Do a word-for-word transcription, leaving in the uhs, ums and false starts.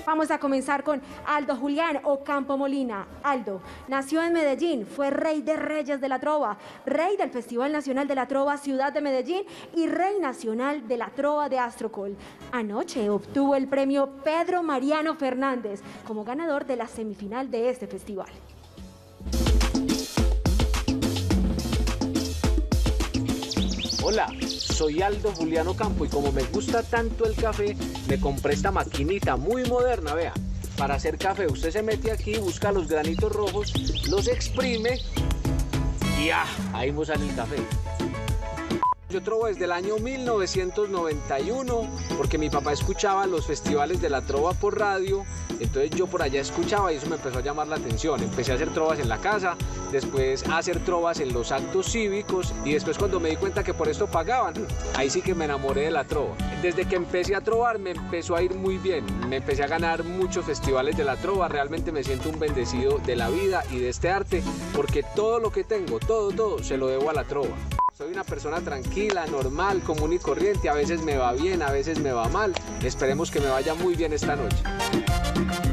Vamos a comenzar con Aldo Julián Ocampo Molina. Aldo nació en Medellín, fue rey de reyes de la trova, rey del Festival Nacional de la Trova Ciudad de Medellín y rey nacional de la trova de Astrocol. Anoche obtuvo el premio Pedro Mariano Fernández como ganador de la semifinal de este festival. Hola, soy Aldo Julián Ocampo y como me gusta tanto el café, me compré esta maquinita muy moderna, vea. Para hacer café, usted se mete aquí, busca los granitos rojos, los exprime y ¡ah! Ahí nos sale el café. Yo trovo desde el año mil novecientos noventa y uno porque mi papá escuchaba los festivales de la trova por radio, entonces yo por allá escuchaba y eso me empezó a llamar la atención. Empecé a hacer trovas en la casa, después a hacer trovas en los actos cívicos y después cuando me di cuenta que por esto pagaban, ahí sí que me enamoré de la trova. Desde que empecé a trovar me empezó a ir muy bien, me empecé a ganar muchos festivales de la trova, realmente me siento un bendecido de la vida y de este arte porque todo lo que tengo, todo, todo, se lo debo a la trova. Soy una persona tranquila, normal, común y corriente, a veces me va bien, a veces me va mal, esperemos que me vaya muy bien esta noche.